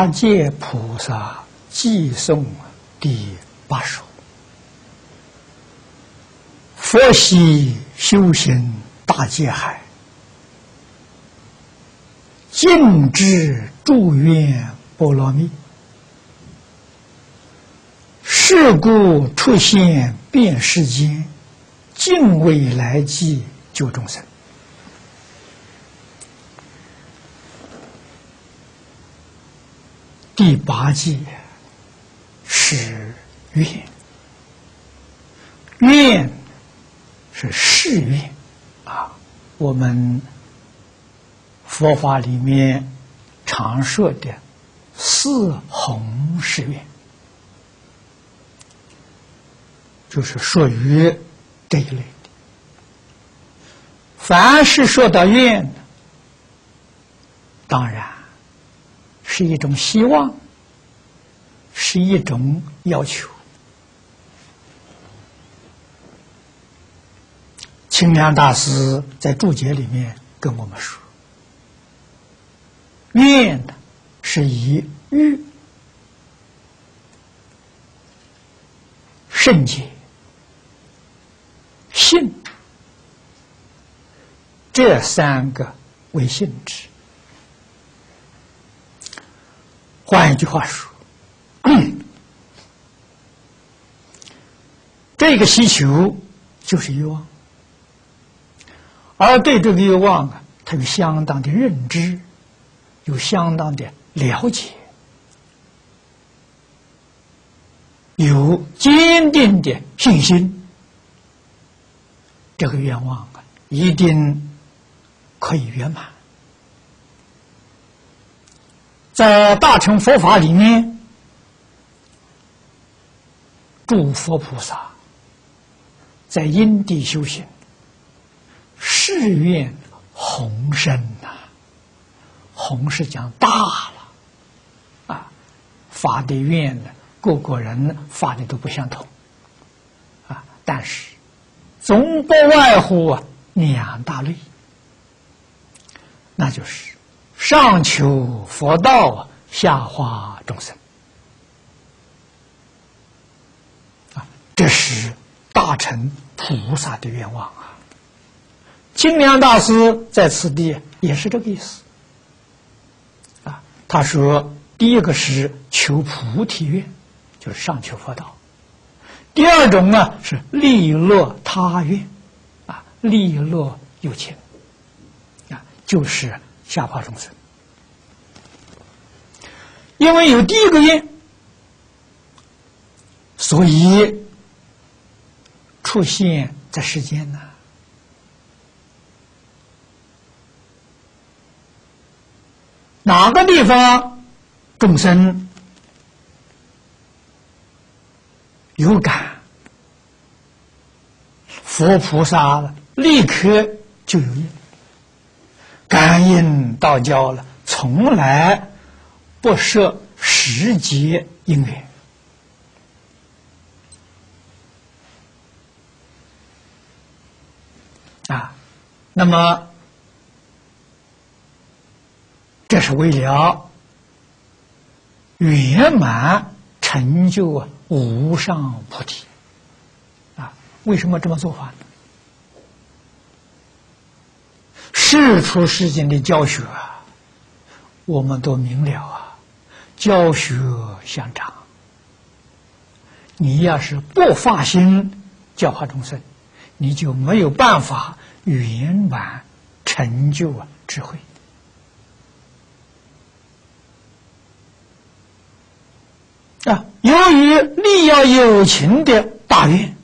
八戒菩萨寄颂第8首。佛悉修行大界海，尽知住愿波罗蜜。是故出现遍世间，尽未来际救众生。第8戒是愿，愿是誓愿啊。我们佛法里面常说的4弘誓愿，就是属于这一类的。凡是说到愿的，当然是一种希望，是一种要求。清凉大师在注解里面跟我们说，愿的是以欲、圣洁、信这3个为性质。换一句话说，这个需求就是欲望，而对这个欲望啊，他有相当的认知，有相当的了解，有坚定的信心，这个愿望啊，一定可以圆满。在大乘佛法里面，诸佛菩萨在因地修行，誓愿宏深呐，宏是讲大了啊，发的愿呢，各个人发的都不相同啊，但是总不外乎2大类，那就是上求佛道，下化众生啊，这是大乘菩萨的愿望啊。清凉大师在此地也是这个意思啊。他说，第一个是求菩提愿，就是上求佛道；第二种呢是利乐他愿啊，利乐有情啊，就是下化众生。因为有第一个愿，所以出现在世间呢。哪个地方众生有感，佛菩萨立刻就有应。感应道交了，从来不设时节因缘啊。那么这是为了圆满成就无上菩提啊。为什么这么做法呢？世出世间的教学啊，我们都明了啊，教学相长。你要是不发心教化众生，你就没有办法圆满成就智慧啊。由于力要有情的大愿，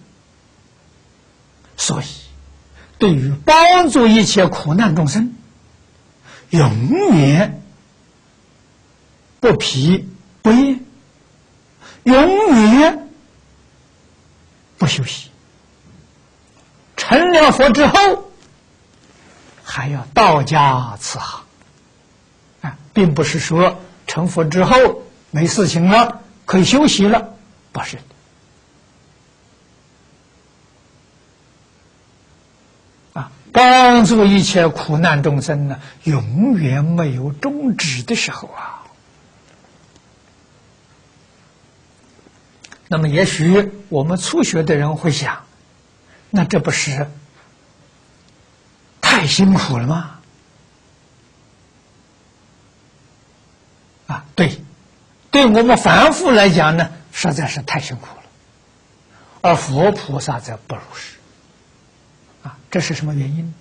所以对于帮助一切苦难众生，永远不疲不厌，永远不休息。成了佛之后，还要道家慈航啊，并不是说成佛之后没事情了，可以休息了，不是的。帮助一切苦难众生呢，永远没有终止的时候啊。 那么，也许我们初学的人会想，那这不是太辛苦了吗？啊，对，对我们凡夫来讲呢，实在是太辛苦了，而佛菩萨则不如是。啊，这是什么原因？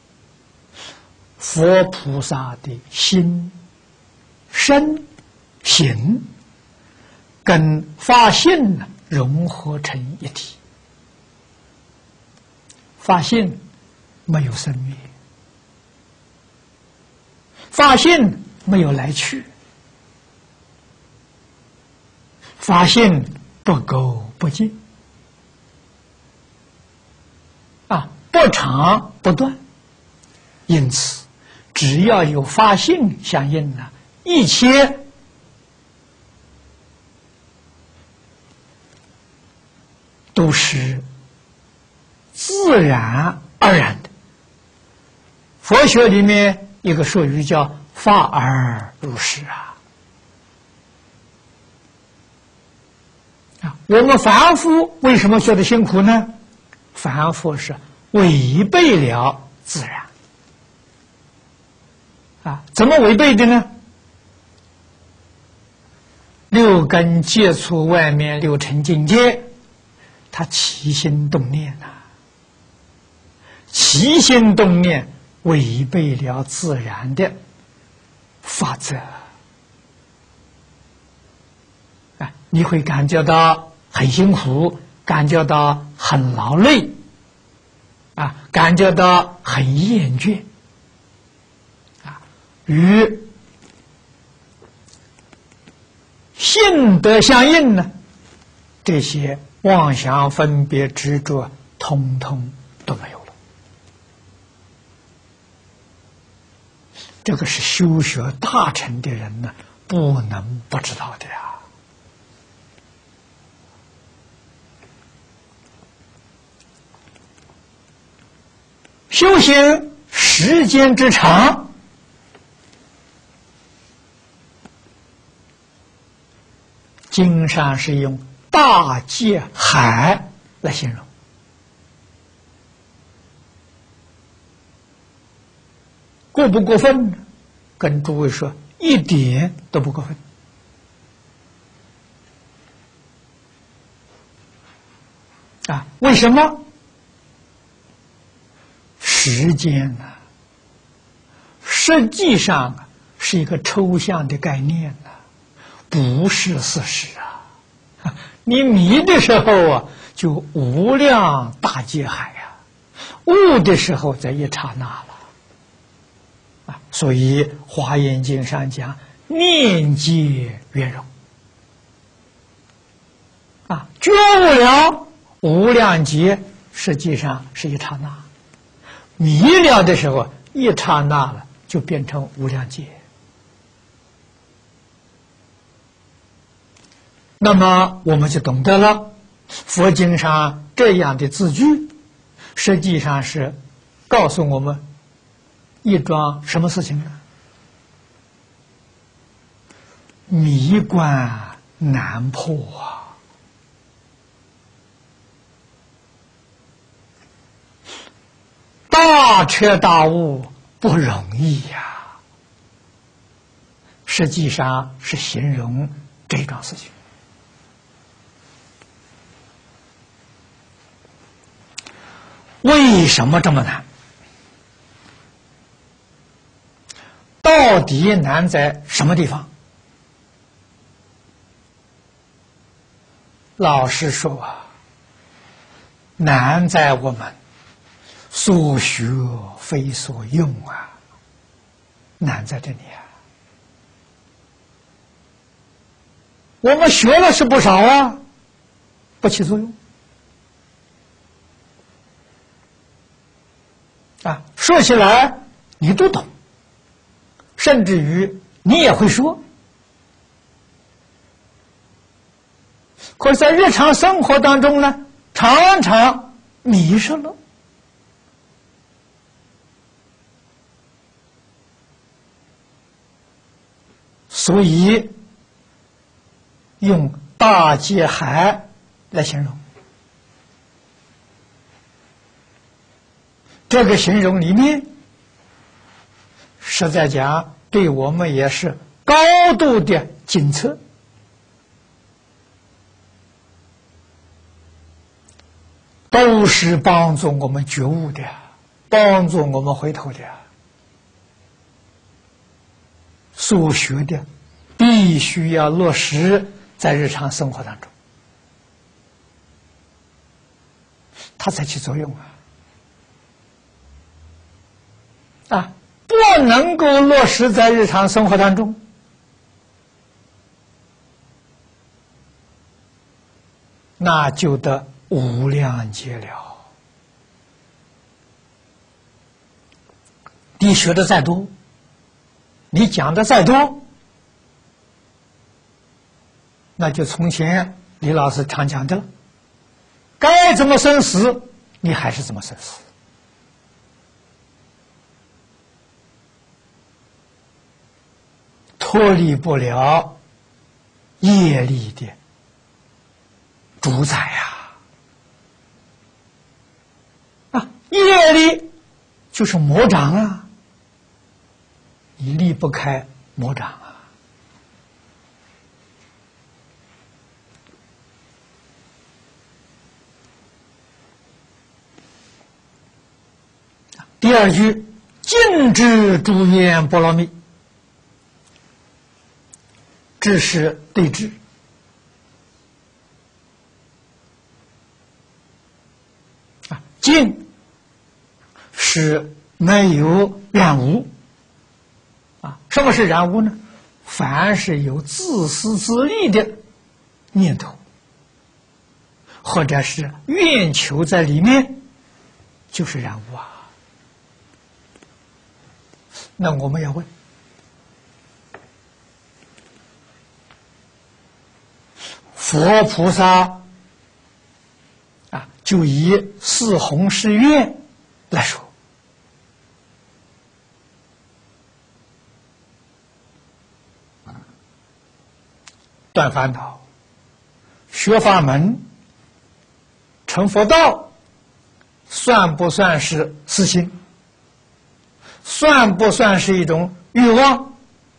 佛菩萨的心、身、行跟法性呢融合成一体。法性没有生灭，法性没有来去，法性不垢不净，啊，不长不断。因此，只要有法性相应呢，一切都是自然而然的。佛学里面一个术语叫“法而如是”我们凡夫为什么觉得辛苦呢？凡夫是违背了自然。怎么违背的呢？六根接触外面六尘境界，他起心动念起心动念违背了自然的法则。你会感觉到很辛苦，感觉到很劳累，感觉到很厌倦，与性德相应呢，这些妄想分别执着通通都没有了。这个是修学大乘的人呢不能不知道的呀。修行时间之长，经上是用大界海来形容。过不过分呢？跟诸位说，一点都不过分。为什么？时间呢，实际上是一个抽象的概念不是事实你迷的时候就无量大界海悟的时候在一刹那了所以《华严经》上讲念界圆融觉悟了无量劫，实际上是一刹那。迷了的时候，一刹那了就变成无量劫。那么我们就懂得了，佛经上这样的字句，实际上是告诉我们一桩什么事情呢？迷关难破大彻大悟不容易实际上是形容这桩事情。为什么这么难？到底难在什么地方？老实说难在我们所学非所用难在这里我们学了是不少不起作用说起来你都懂，甚至于你也会说，可是在日常生活当中呢，常常迷失了。所以用大界海来形容。这个形容里面，实在讲对我们也是高度的检测，都是帮助我们觉悟的，帮助我们回头的。所学的必须要落实在日常生活当中，它才起作用啊！不能够落实在日常生活当中，那就得无量劫了。你学的再多，你讲的再多，那就从前李老师常讲的，该怎么生死，你还是怎么生死。脱离不了业力的主宰业力就是魔掌啊，你离不开魔掌啊。第二句，尽知诸愿波罗蜜。知是对治，尽是没有染污什么是染污呢？凡是有自私自利的念头，或者是愿求在里面，就是染污啊。那我们要问，佛菩萨就以四弘誓愿来说，断烦恼、学法门、成佛道，算不算是私心？算不算是一种欲望？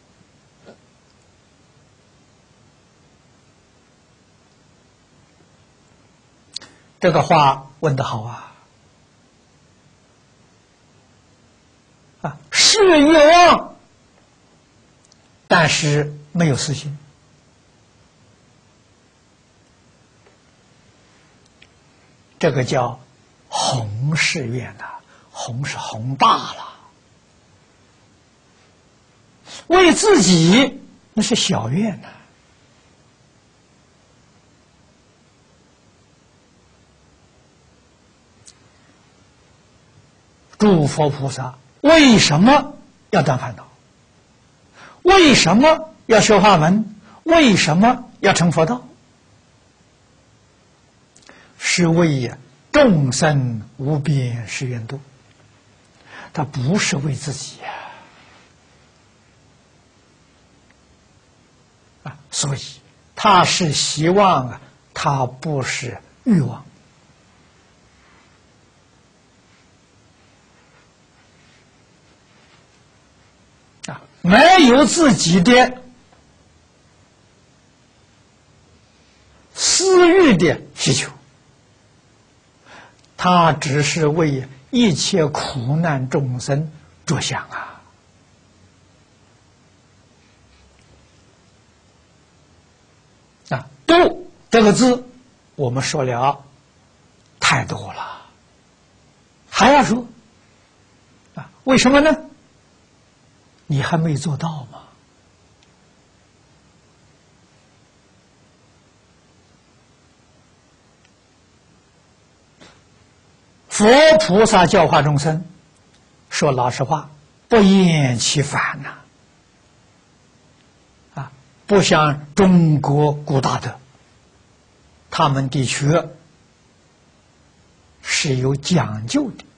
这个话问得好是欲望，但是没有私心。这个叫弘誓愿弘是弘大了，为自己那是小愿诸佛菩萨为什么要断烦恼？为什么要学法门？为什么要成佛道？是为众生无边誓愿度，他不是为自己所以他是希望他不是欲望。没有自己的私欲的需求，他只是为一切苦难众生着想度这个字我们说了太多了，还要说为什么呢？你还没做到吗？佛菩萨教化众生，说老实话，不厌其烦不像中国古大德，他们的确是有讲究的。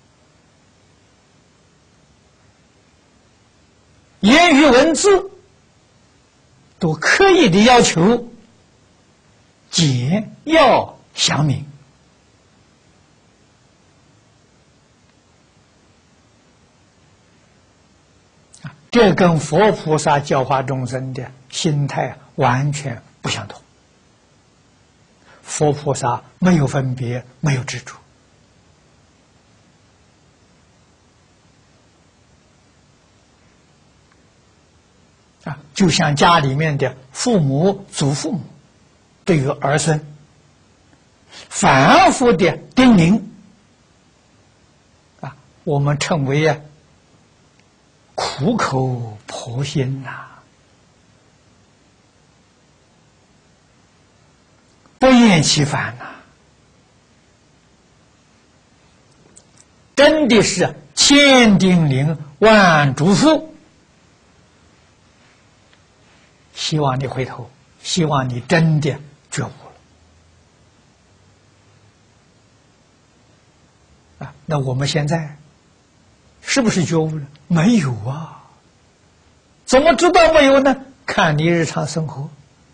言语文字都刻意的要求简要祥明。这跟佛菩萨教化众生的心态完全不相同。佛菩萨没有分别，没有执着。就像家里面的父母、祖父母对于儿孙反复的叮咛，我们称为苦口婆心不厌其烦真的是千叮咛万嘱咐。希望你回头，希望你真的觉悟了那我们现在是不是觉悟了？没有啊！怎么知道没有呢？看你日常生活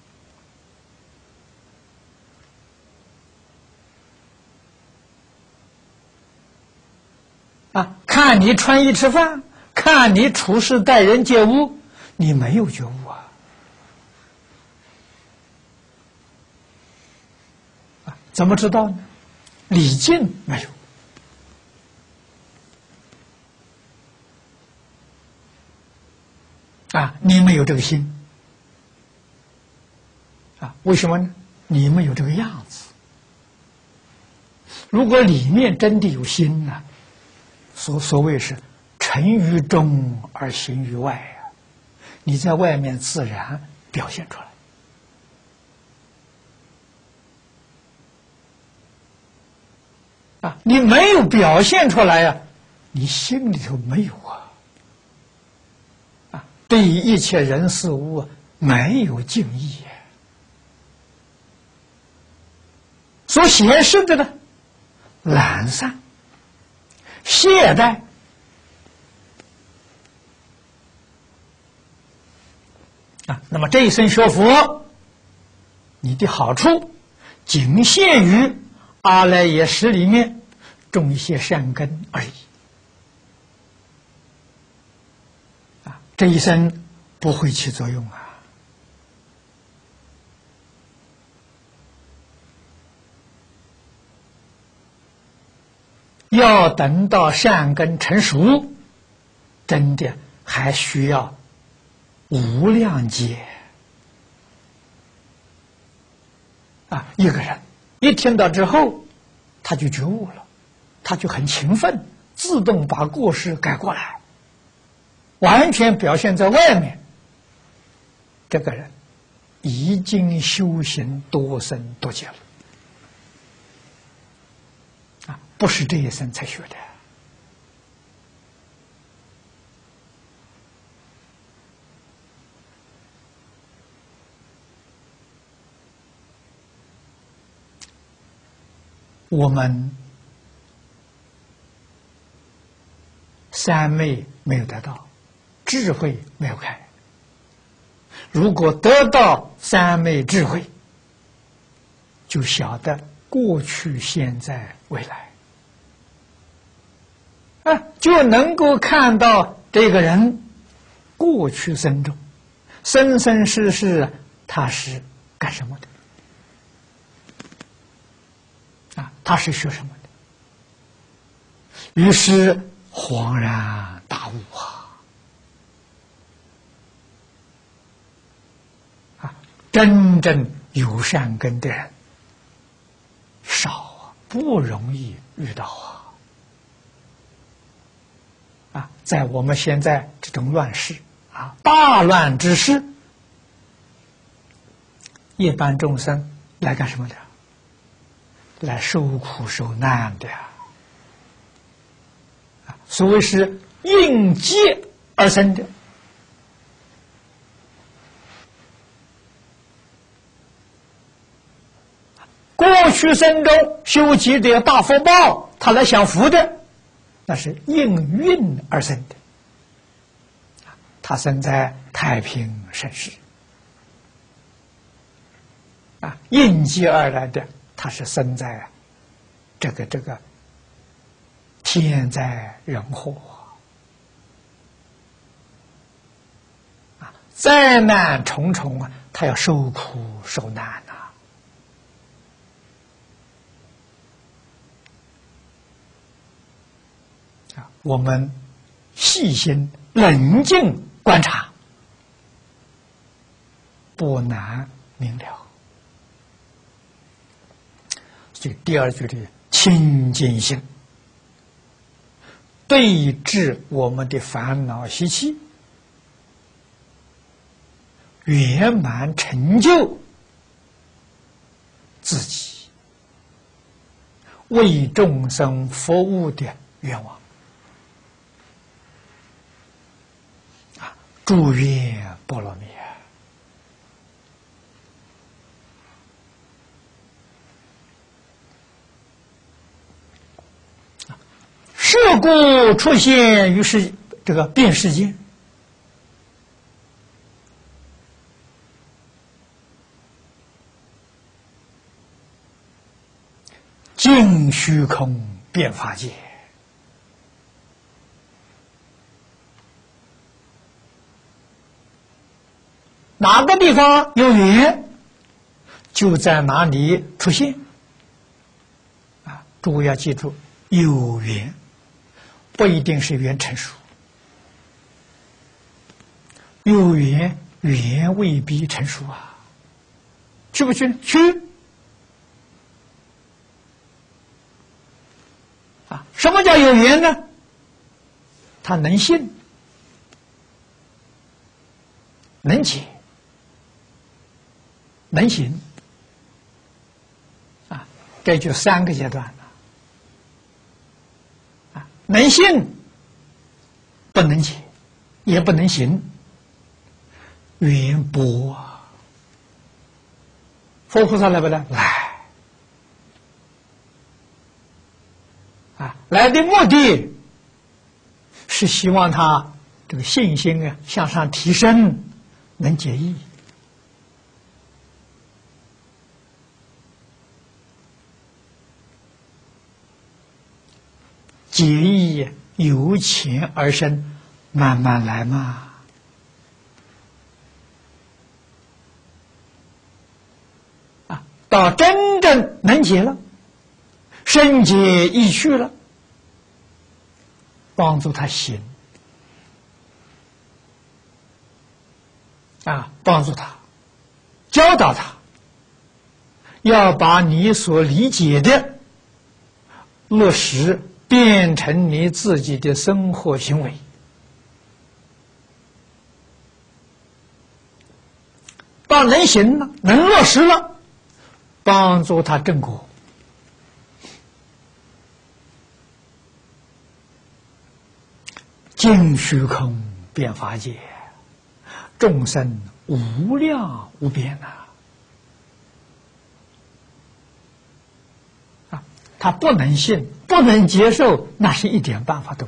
看你穿衣吃饭，看你处事待人接物，你没有觉悟怎么知道呢？礼敬没有你没有这个心为什么呢？你没有这个样子。如果里面真的有心呢，所谓是诚于中而行于外你在外面自然表现出来。你没有表现出来你心里头没有对于一切人事物没有敬意所显示的呢，懒散、懈怠那么这一生学佛，你的好处仅限于阿赖耶识里面种一些善根而已这一生不会起作用要等到善根成熟，真的还需要无量劫一个人一听到之后他就觉悟了，他就很勤奋，自动把过失改过来，完全表现在外面。这个人已经修行多生多劫了不是这一生才学的我们三昧没有得到，智慧没有开。如果得到三昧智慧，就晓得过去、现在、未来就能够看到这个人过去生中生生世世他是干什么的他是学什么的，于是恍然大悟真正有善根的人少不容易遇到在我们现在这种乱世大乱之时，一般众生来干什么的？来受苦受难的所谓是应劫而生的过去生中修积的大福报，他来享福的，那是应运而生的他生在太平盛世应劫而来的， 他是生在这个天灾人祸啊，灾难重重啊，他要受苦受难呐。我们细心冷静观察，不难明了。所以第二句的清净心，对治我们的烦恼习气，圆满成就自己为众生服务的愿望。祝愿波罗蜜。事故出现于这个遍世间，尽虚空遍法界。哪个地方有缘，就在哪里出现。啊，诸位要记住，有缘不一定是缘成熟，有缘缘未必成熟啊。去不去？去。啊，什么叫有缘呢？他能信，能解，能行啊，这就三个阶段了啊，能信不能解也不能行，缘薄啊。佛菩萨来不来？来啊，来的目的是希望他这个信心啊向上提升，能解义。解义由浅而深，慢慢来嘛。啊，到真正能解了，深解义趣了，帮助他行啊，帮助他，教导他，要把你所理解的落实变成你自己的生活行为。当能行了，能落实了，帮助他正果。尽虚空遍法界，众生无量无边啊！他不能信，不能接受，那是一点办法都没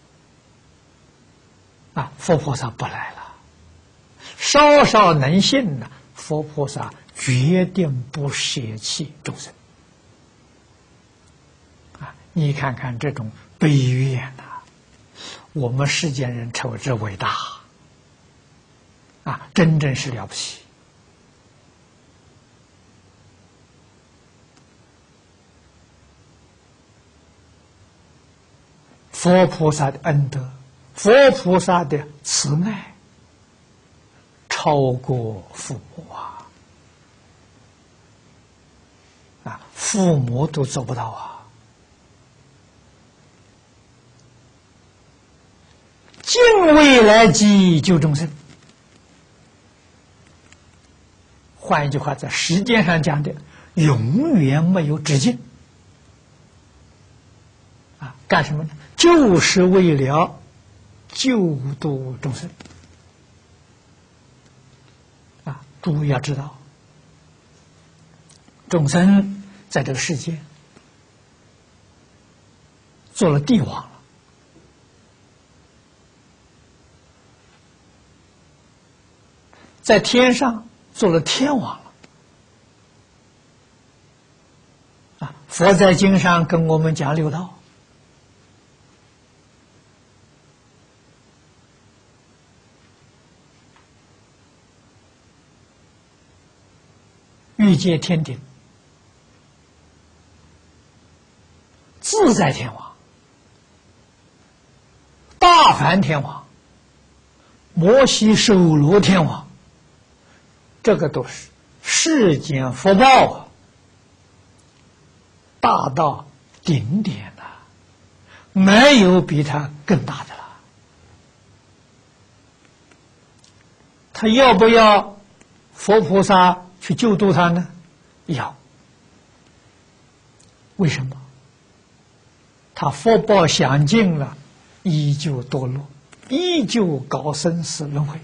有啊！佛菩萨不来了，稍稍能信呢，佛菩萨决定不舍弃众生啊！你看看这种悲愿呐，我们世间人称之伟大啊，真正是了不起。佛菩萨的恩德，佛菩萨的慈爱，超过父母啊！父母都做不到啊！尽未来际救众生。换一句话，在时间上讲的，永远没有止境啊！干什么呢？就是为了救度众生啊！诸位要知道，众生在这个世界做了帝王了，在天上做了天王了， 佛在经上跟我们讲六道，欲界天顶、自在天王、大梵天王、摩西首罗天王，这个都是世间福报啊，大到顶点了，没有比他更大的了。他要不要佛菩萨去救度他呢？要。为什么？他福报享尽了，依旧堕落，依旧搞生死轮回。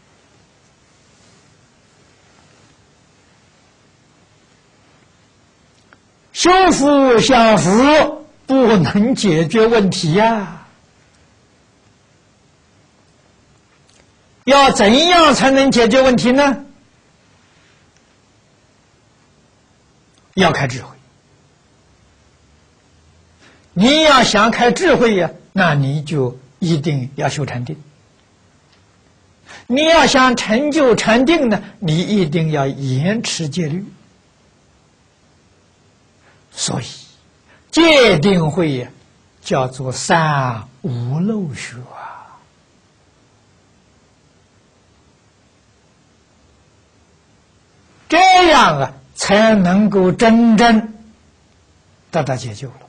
修福享福不能解决问题呀，要怎样才能解决问题呢？要开智慧。你要想开智慧呀，那你就一定要修禅定。你要想成就禅定呢，你一定要严持戒律。所以戒定慧呀，叫做三无漏学啊。这样啊，才能够真正得到解救了。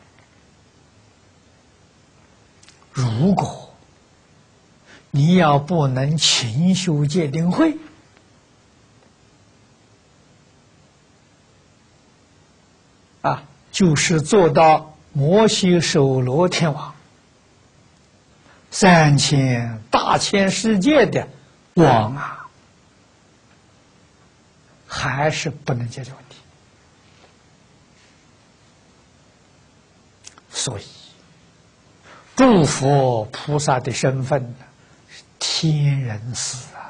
如果你要不能勤修戒定慧，就是做到摩西首罗天王3000大千世界的王啊，还是不能解决问题。所以诸佛菩萨的身份呢，是天人师啊。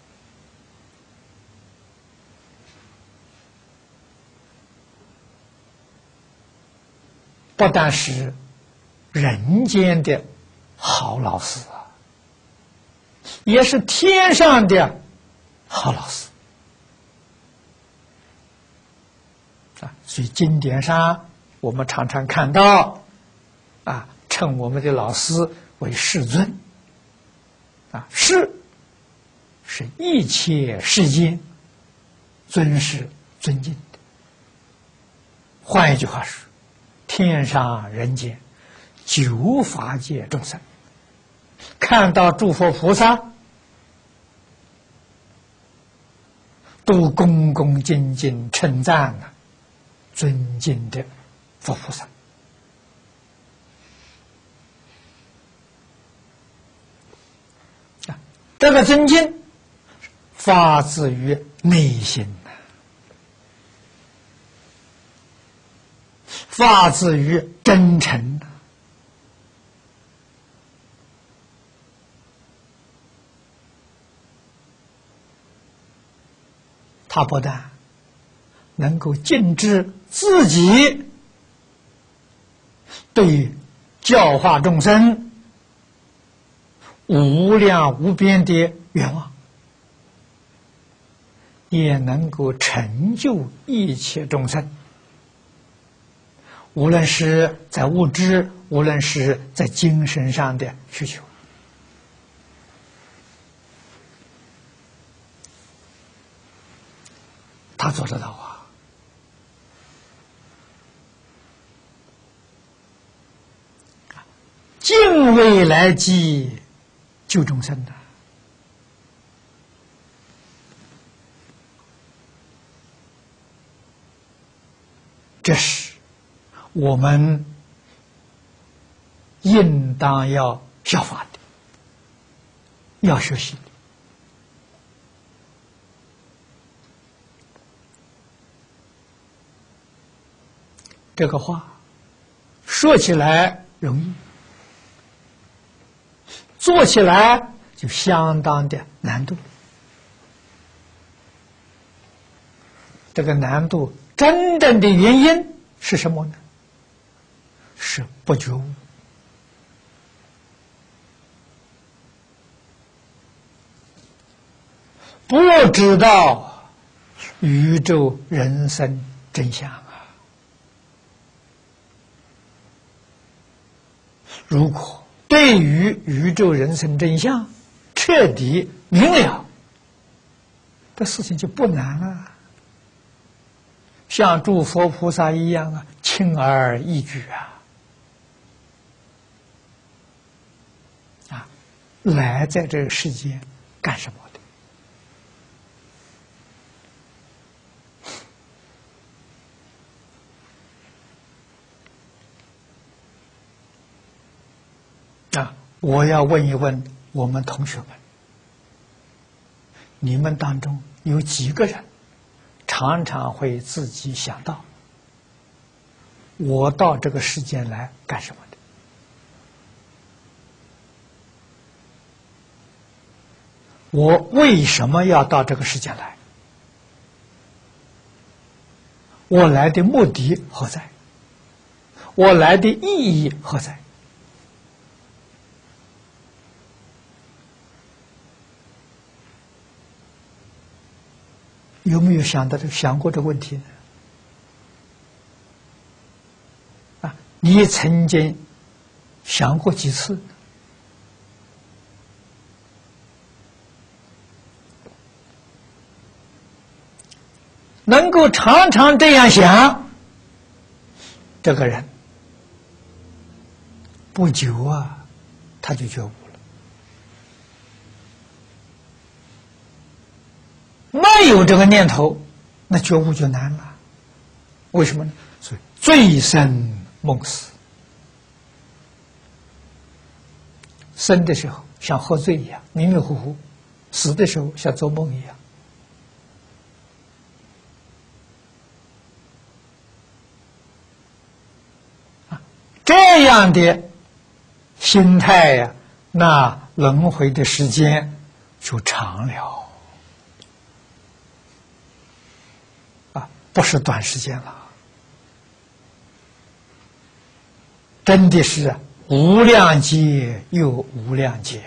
不但是人间的好老师啊，也是天上的好老师啊。所以经典上我们常常看到称我们的老师为世尊世是一切世间，尊是尊敬的。换一句话说，天上人间9法界众生看到诸佛菩萨，都恭恭敬敬称赞尊敬的佛菩萨。这个尊敬发自于内心，发自于真诚。他不但能够尽知自己对教化众生无量无边的愿望，也能够成就一切众生，无论是在物质，无论是在精神上的需求。他做得到啊！敬畏来济救众生的，这是我们应当要效法的，要学习的。这个话说起来容易，做起来就相当的难度。这个难度真正的原因是什么呢？是不觉悟。不知道宇宙人生真相啊！如果对于宇宙人生真相彻底明了，这事情就不难了，像诸佛菩萨一样啊，轻而易举啊！来在这个世间干什么的？我要问一问我们同学们，你们当中有几个人常常会自己想到，我到这个世间来干什么的？我为什么要到这个世间来？我来的目的何在？我来的意义何在？有没有想过这个问题呢？你曾经想过几次？能够常常这样想，这个人不久啊，他就觉悟了。没有这个念头，那觉悟就难了。为什么呢？所以醉生梦死。生的时候像喝醉一样迷迷糊糊，死的时候像做梦一样。这样的心态呀，那轮回的时间就长了。不是短时间了，真的是无量劫又无量劫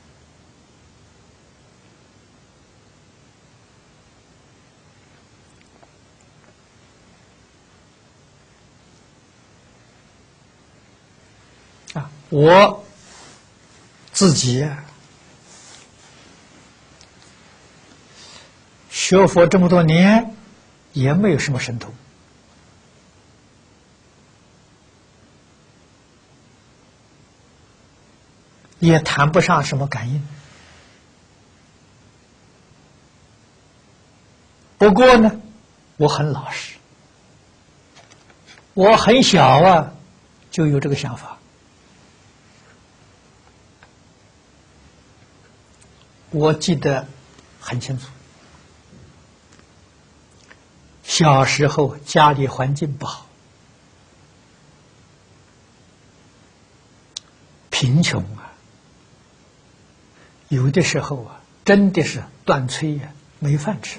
我自己学佛这么多年，也没有什么神通，也谈不上什么感应。不过呢，我很老实，我很小啊，就有这个想法。我记得很清楚，小时候家里环境不好，贫穷啊，有的时候啊，真的是断炊呀，没饭吃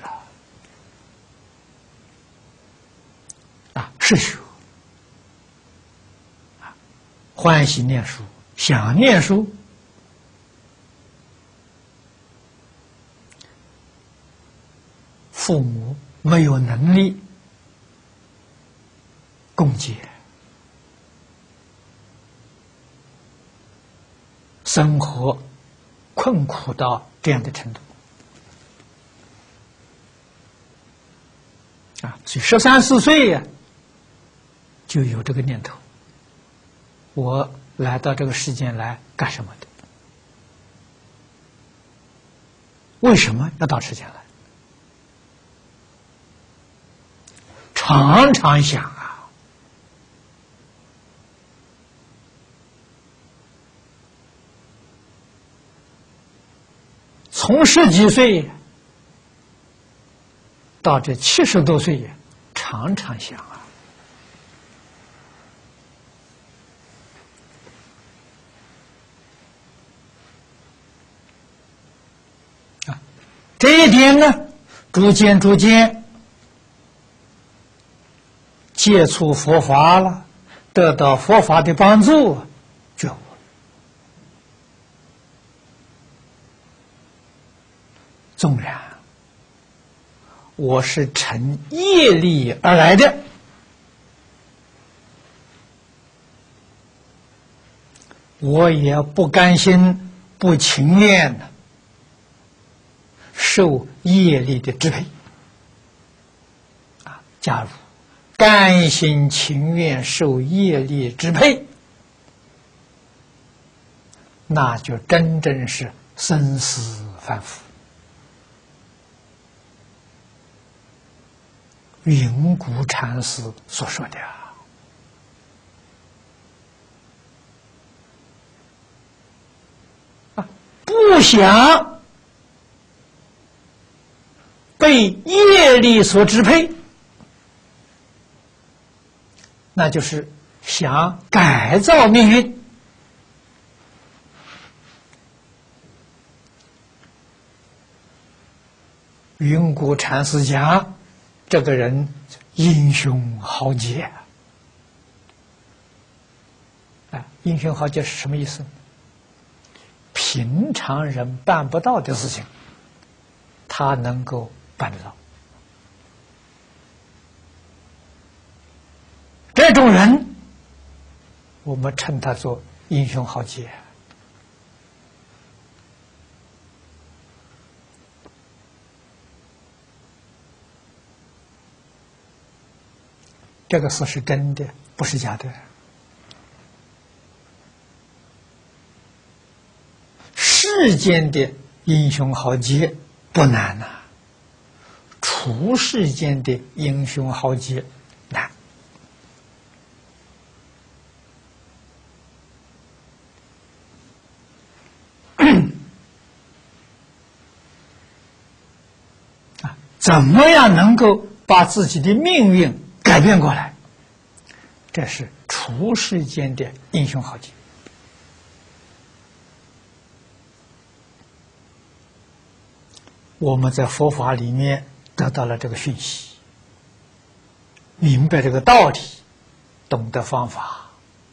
是学欢喜念书，想念书，父母没有能力供给，生活困苦到这样的程度所以13、14岁呀，就有这个念头，我来到这个世间来干什么的？为什么要到世间来？常常想从10几岁到这70多岁，常常想这一点呢，逐渐接触佛法了，得到佛法的帮助，觉悟。纵然我是乘业力而来的，我也不甘心、不情愿的受业力的支配。假如甘心情愿受业力支配，那就真正是生死反复。云谷禅师所说的不想被业力所支配，那就是想改造命运。云谷禅师讲，这个人英雄豪杰。英雄豪杰是什么意思？平常人办不到的事情，他能够办得到。这种人，我们称他做英雄豪杰。这个事是真的，不是假的。世间的英雄豪杰不难呐，出世间的英雄豪杰难。怎么样能够把自己的命运改变过来？这是出世间的英雄豪杰。我们在佛法里面得到了这个讯息，明白这个道理，懂得方法，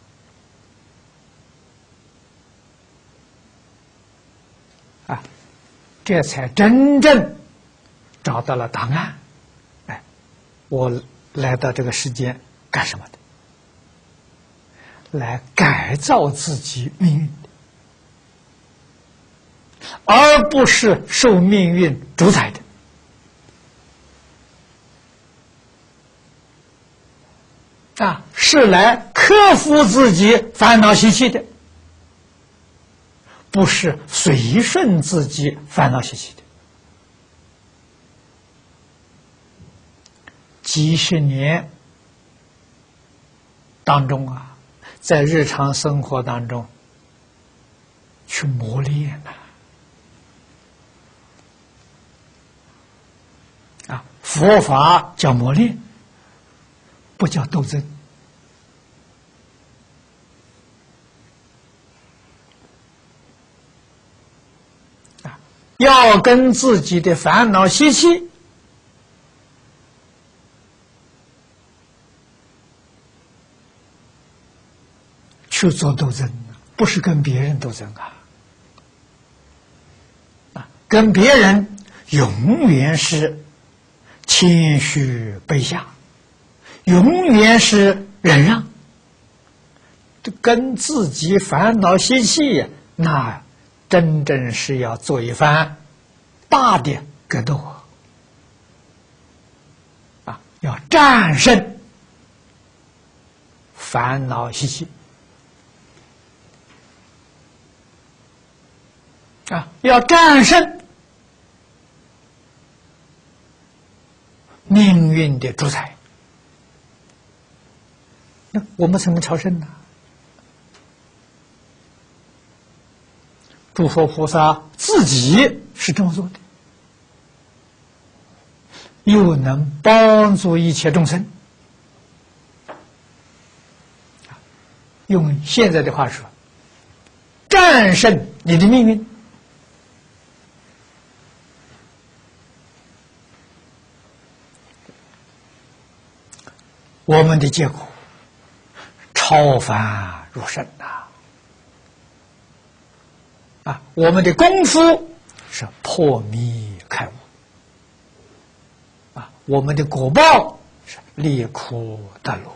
这才真正找到了答案。我来到这个世间干什么的？来改造自己命运的，而不是受命运主宰的。是来克服自己烦恼习气的，不是随顺自己烦恼习气的。几十年当中在日常生活当中去磨练佛法叫磨练，不叫斗争。要跟自己的烦恼习气去做斗争，不是跟别人斗争跟别人永远是谦虚卑下，永远是忍让。跟自己烦恼习气，那真正是要做一番大的格斗要战胜烦恼习气要战胜命运的主宰，那我们才能超生呢。诸佛菩萨自己是这么做的，又能帮助一切众生。用现在的话说，战胜你的命运。 我们的结果超凡入圣呐！我们的功夫是破迷开悟我们的果报是离苦得乐。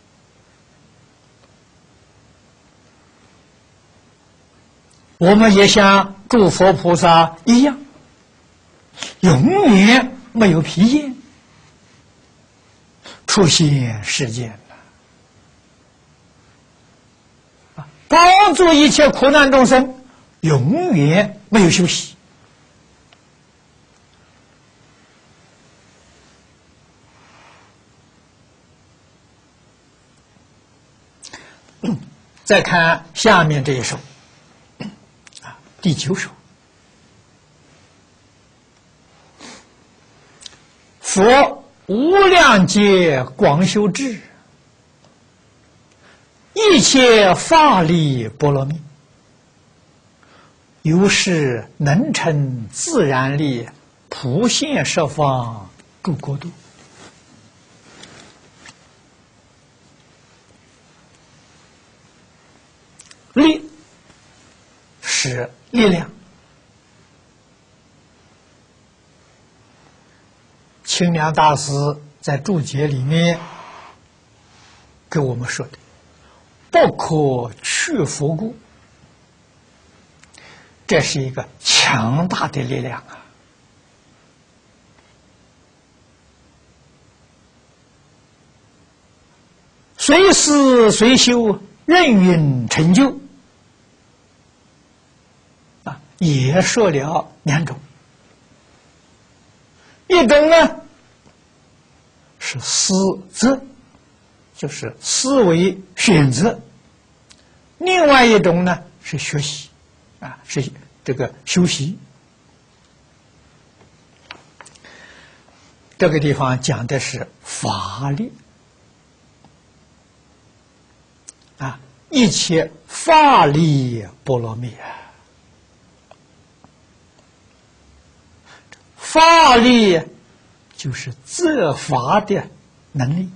我们也像诸佛菩萨一样，永远没有疲厌，出现世间帮助一切苦难众生，永远没有休息。再看下面这一首，第9首。佛无量劫广修智，一切法力波罗蜜，由是能成自然力，普现十方诸国度。力是力量，清凉大师在注解里面给我们说的，不可去佛故，这是一个强大的力量随思随修，任运成就也说了2种，一种呢是思择，就是思维选择；另外一种呢是学习是这个修习。这个地方讲的是法力一切法力波罗蜜法力就是责法的能力，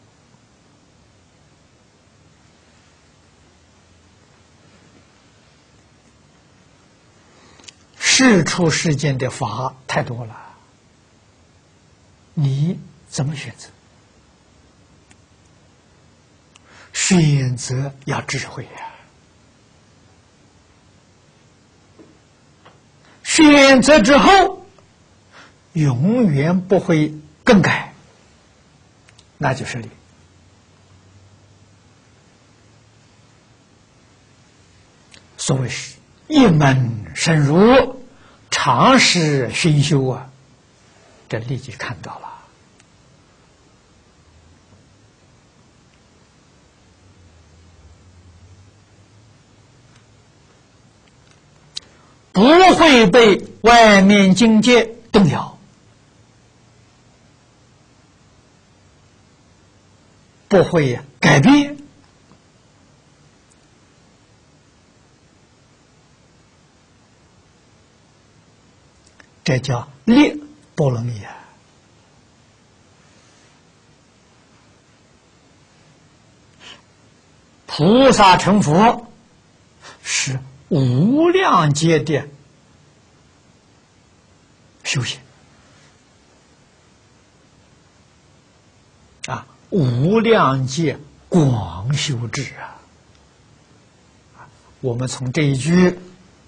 世出世间的法太多了，你怎么选择？选择要智慧选择之后永远不会更改，那就是理。所谓是一门深入，常识熏修这立即看到了。不会被外面境界动摇，不会改变，这叫力波罗蜜菩萨成佛是无量劫的修行无量劫广修智我们从这一句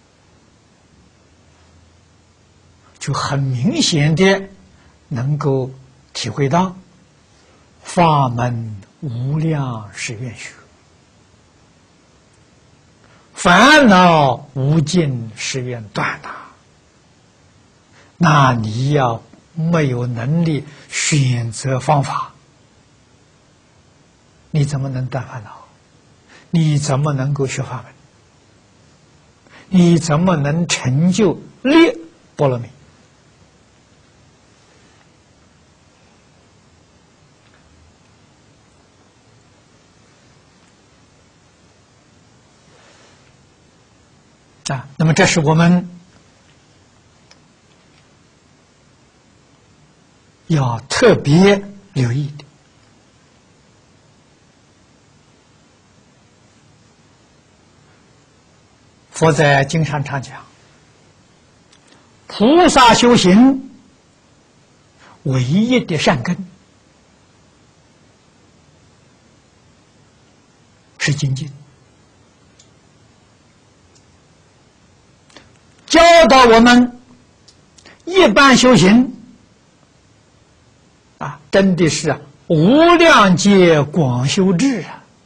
就很明显的能够体会到法门无量是愿学，烦恼无尽是愿断那你要没有能力选择方法，你怎么能断烦恼？你怎么能够学法门？你怎么能成就力波罗蜜？那么这是我们要特别留意的。 佛在经上常讲，菩萨修行唯一的善根是精进，教导我们一般修行真的是无量劫广修智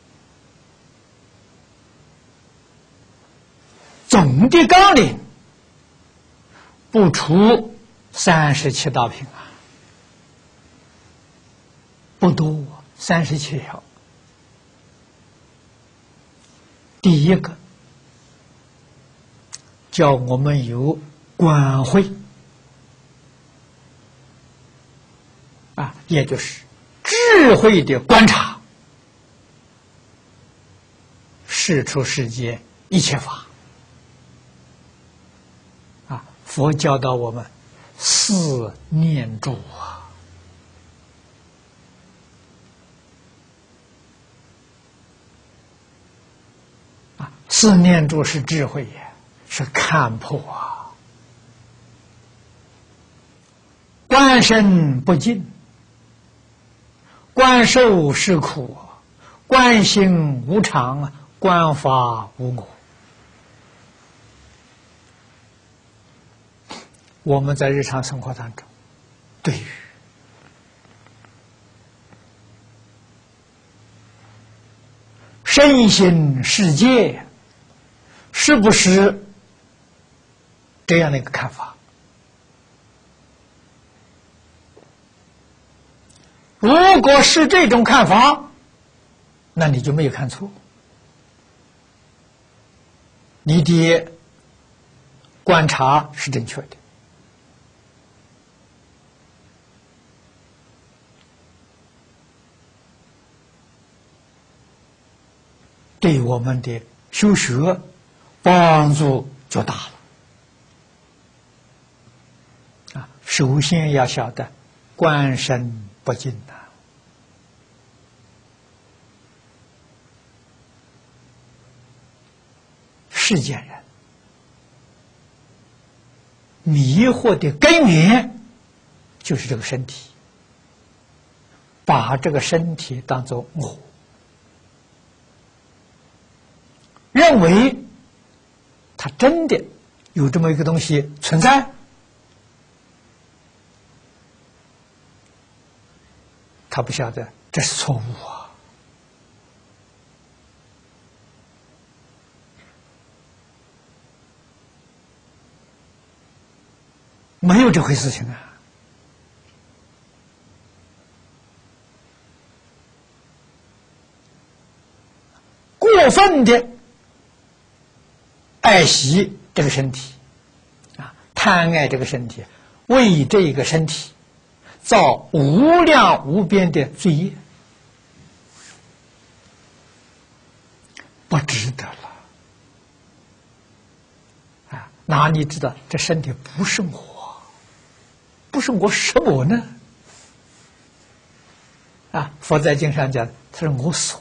总的纲领不出37道品不多，37条。第一个叫我们有观慧也就是智慧的观察世出世间一切法佛教导我们四念住四念住是智慧是看破观身不净，观受是苦，观行无常，观法无我。我们在日常生活当中，对于身心世界，是不是这样的一个看法？如果是这种看法，那你就没有看错，你的观察是正确的。对我们的修学帮助就大了首先要晓得观身不净世间人迷惑的根源就是这个身体，把这个身体当作我，认为它真的有这么一个东西存在，他不晓得这是错误没有这回事情过分的爱惜这个身体贪爱这个身体，为这个身体造无量无边的罪业，不值得了哪里知道这身体不是我，不是我什么呢佛在经上讲，他是我所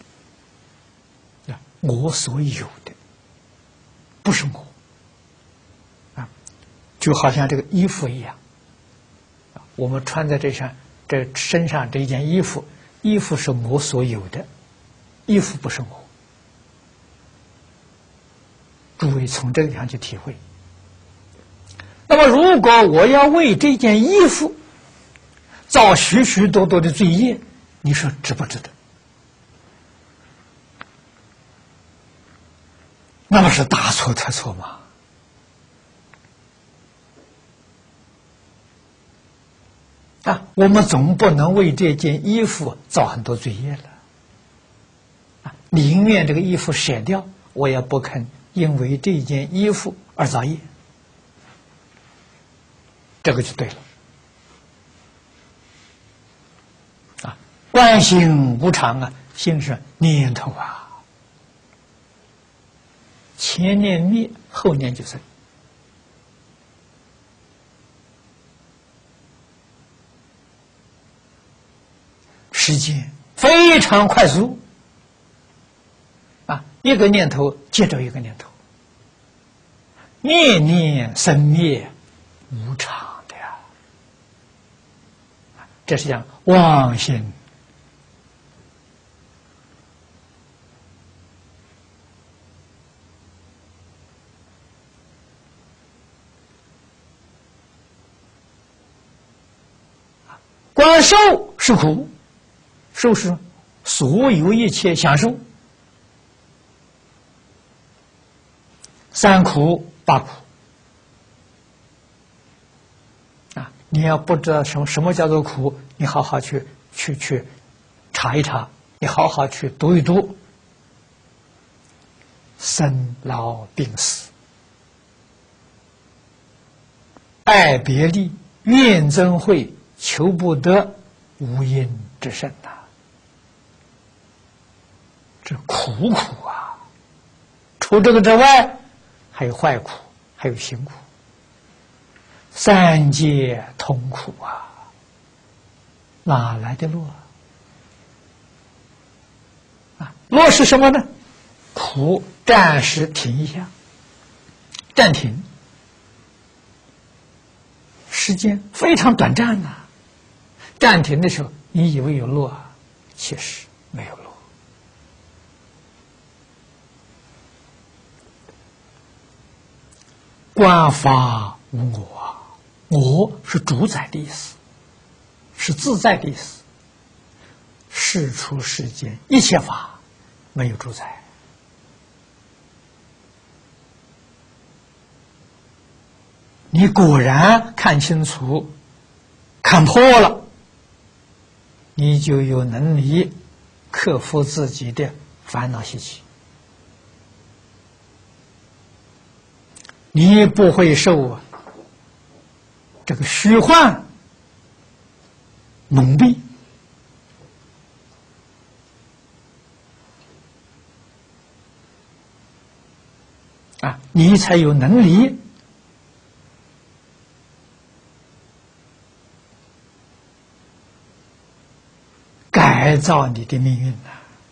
有的，不是我就好像这个衣服一样我们穿在这身上这一件衣服，衣服是我所有的，衣服不是我。诸位从这个地方去体会。那么如果我要为这件衣服造许许多多的罪业，你说值不值得？那么是大错特错吗？我们总不能为这件衣服造很多罪业了宁愿这个衣服舍掉，我也不肯因为这件衣服而造业，这个就对了观心无常心是念头前念灭，后念就生。时间非常快速一个念头接着一个念头念念生灭，无常的呀。这是讲妄心。观受是苦，受是所有一切享受，三苦八苦啊！你要不知道什么叫做苦，你好好去查一查，你好好去读一读，生老病死、爱别离、怨憎会、求不得、无因之身呐，这苦啊！除这个之外，还有坏苦，还有行苦，三界痛苦啊！哪来的乐啊？乐是什么呢？苦暂时停一下，暂停，时间非常短暂呐。暂停的时候，你以为有乐，其实没有乐。观法无我啊，我是主宰的意思，是自在的意思。世出世间一切法没有主宰。你果然看清楚、看破了，你就有能力克服自己的烦恼习气，你不会受这个虚幻蒙蔽啊，你才有能力改造你的命运呐！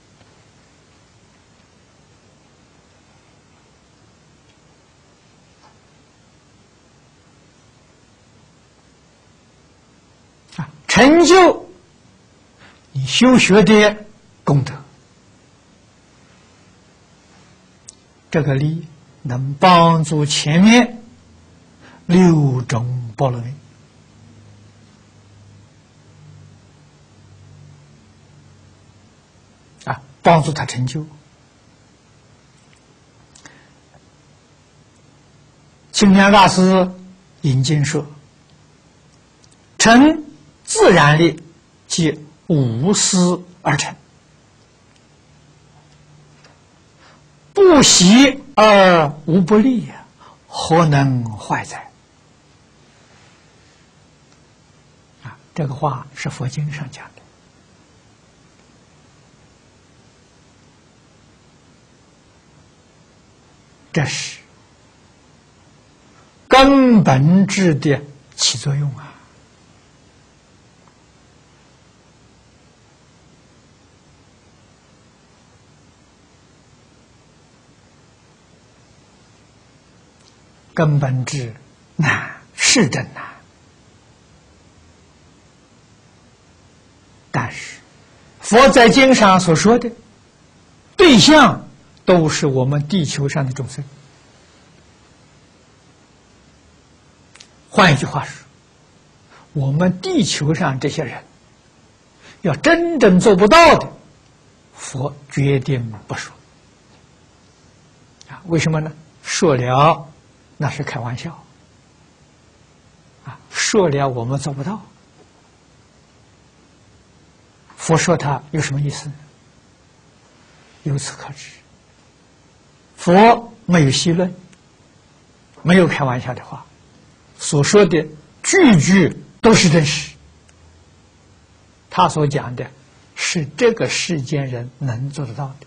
成就你修学的功德，这个力能帮助前面6种波罗蜜。帮助他成就。清凉大师引经说：“成自然力，即无私而成，不习而无不利，何能坏哉？”这个话是佛经上讲的。这是根本质的起作用啊！根本质难，是真难，但是佛在经上所说的对象都是我们地球上的众生。换一句话说，我们地球上这些人要真正做不到的，佛决定不说。为什么呢？说了那是开玩笑，说了我们做不到。佛说它有什么意思呢？由此可知，佛没有戏论，没有开玩笑的话，所说的句句都是真实。他所讲的是这个世间人能做得到的。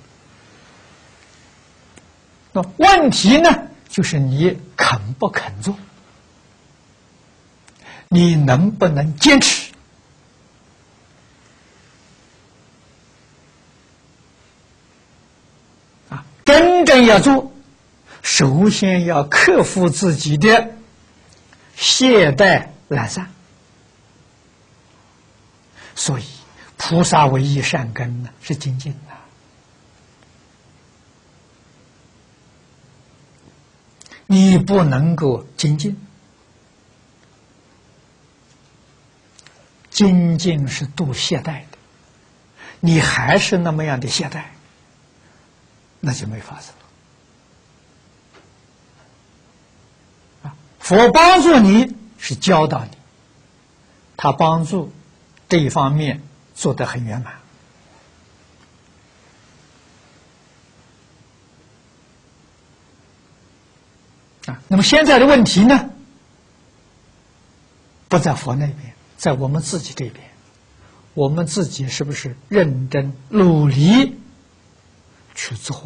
那问题呢，就是你肯不肯做，你能不能坚持？真正要做， 首先要克服自己的懈怠懒散。所以菩萨唯一善根呢是精进的。你不能够精进，精进是度懈怠的，你还是那么样的懈怠，那就没法子了。佛帮助你是教导你，他帮助这一方面做得很圆满。那么现在的问题呢，不在佛那边，在我们自己这边。我们自己是不是认真努力去做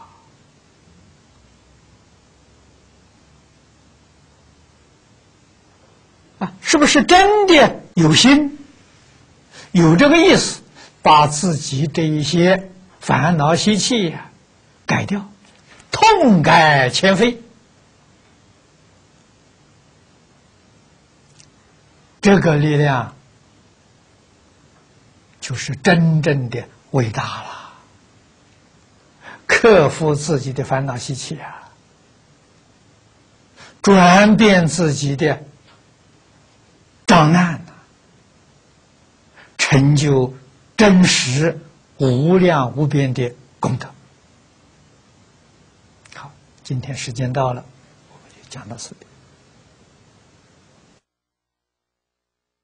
是不是真的有心，有这个意思，把自己这一些烦恼习气改掉，痛改前非？这个力量就是真正的伟大了，克服自己的烦恼习气转变自己的障难成就真实无量无边的功德。好，今天时间到了，我们就讲到此地。